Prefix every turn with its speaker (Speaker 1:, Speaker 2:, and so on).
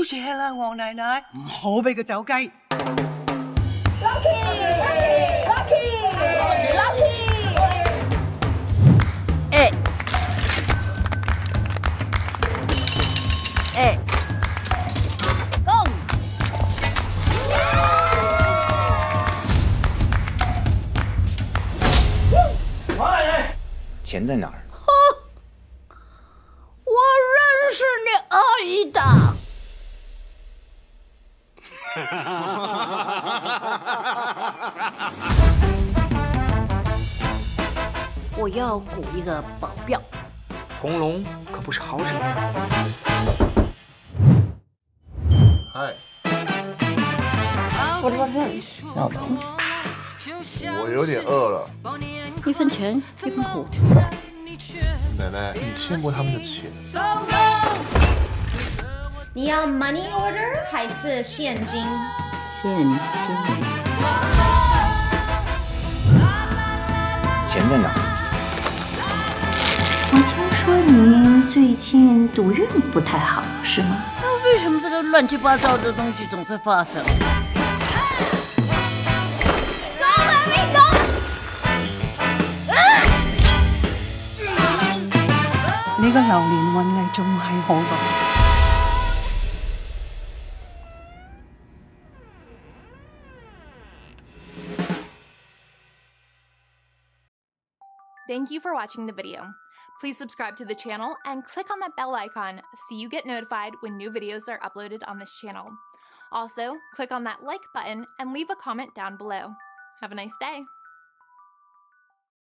Speaker 1: 嘢啦，黃奶奶，唔好俾佢走雞。
Speaker 2: 攻！
Speaker 3: 王奶奶，钱在哪儿？
Speaker 2: 我认识你阿姨的。我要雇一个保镖。
Speaker 3: 红龙可不是好惹。
Speaker 4: 嗨，
Speaker 2: 我说是老公，
Speaker 4: 我有点饿了。
Speaker 2: 一分钱一分货。
Speaker 4: 奶奶，你欠过他们的钱。
Speaker 5: 你要 money order 还是现金？
Speaker 2: 现金。
Speaker 3: 钱在哪儿？
Speaker 6: 我听说您最近赌运不太好，是吗？
Speaker 2: 那为什么这个乱七八糟的东西总是发生？
Speaker 1: 你個流年運藝仲係好㗎。
Speaker 7: Thank you for watching the video. Please subscribe to the channel and click on that bell icon so you get notified when new videos are uploaded on this channel. Also, click on that like button and leave a comment down below. Have a nice day.